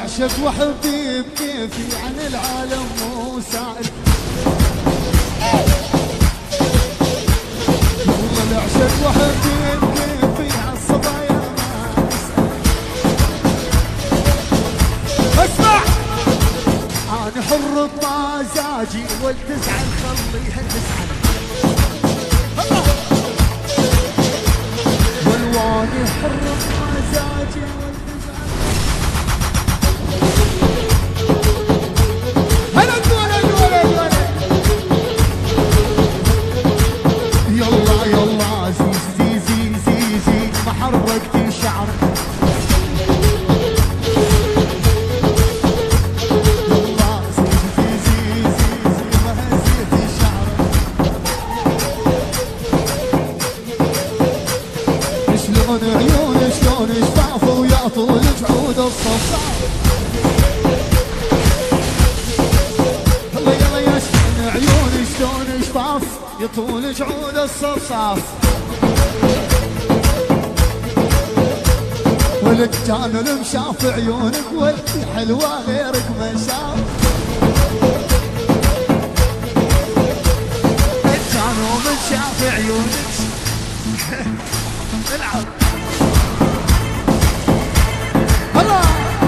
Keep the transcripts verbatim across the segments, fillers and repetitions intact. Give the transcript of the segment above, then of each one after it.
اعشق وحبي بكيفي عن العالم مو سائل. والله اعشق وحبي بكيفي عالصبايا ما اسال. اسمع انا حر بمزاجي والتزعل خليها تزعل. والواني حر بمزاجي والتزعل. هلا الولد ولد ولد يلا يلا زي زي زي زي ما حركتي شعرك. عيوني شلون شفافه ويعطوا الجعود الصفصاف. يلا يلا يا شلون عيوني شلون شفاف يطول جعود الصفصاف. ولك كان المشاف عيونك ولدي حلوه غيرك ما شاف. كانوا من شاف عيونك العب هلا.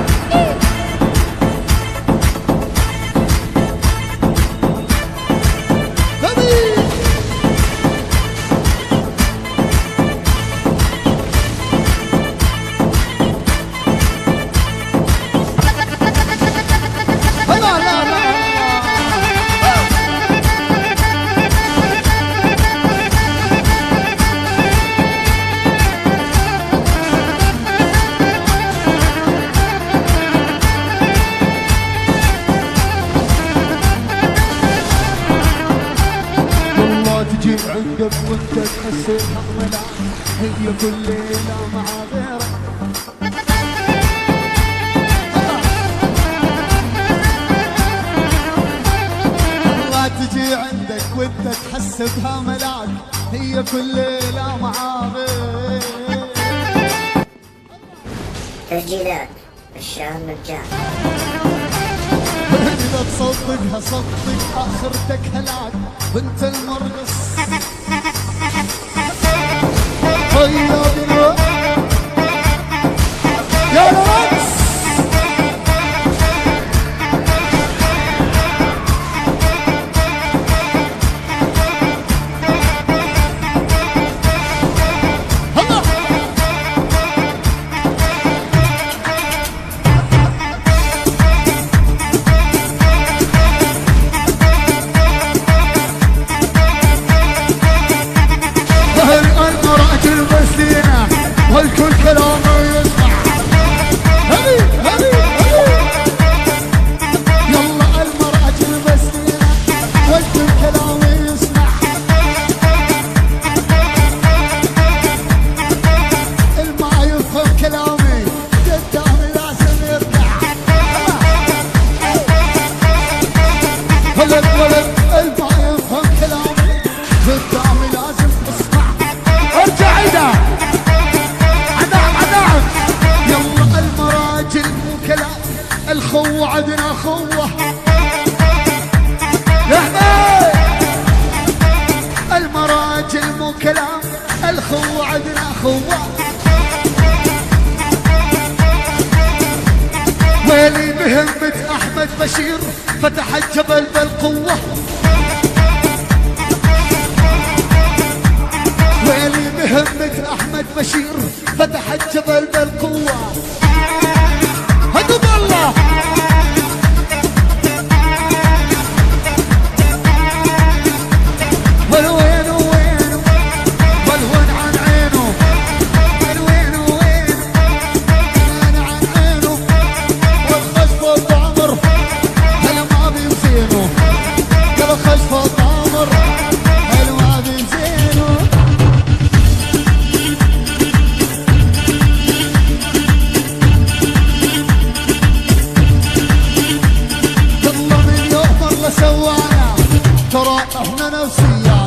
عندك وانت تحسها ملاك هي كل ليلة مع غيرك. الله تجي عندك وانت تحس بها ملاك هي كل ليلة مع غيرك. تسجيلات الشهر مجان. إذا تصدقها صدق آخرتك هلاك بنت المرقص. هيا بنا يا رقص. والكل كلامه يسمع. هلي هلي هلي يلا المرأة المسكينة والكل كلامه يسمع. الما يفهم كلامي قدامي لازم يرجع. هلا الولد الما يفهم كلامي قدامي لازم اسمع. ارجع عيدا الخوة عدنا خوة يا حبيب. المراجل مو كلام الخوة عدنا خوة. ويلي بهمة أحمد بشير فتح الجبل بالقوة. ويلي بهمة أحمد بشير فتح الجبل بالقوة. هدوا بالله والوين وين والوين عن عينه. والوين وين عن عن عينه. والخشف الضامر هلا ما بيزينه. يلا خشف الضامر هلا ما بيزينه. سوانا ترى احنا نفسيا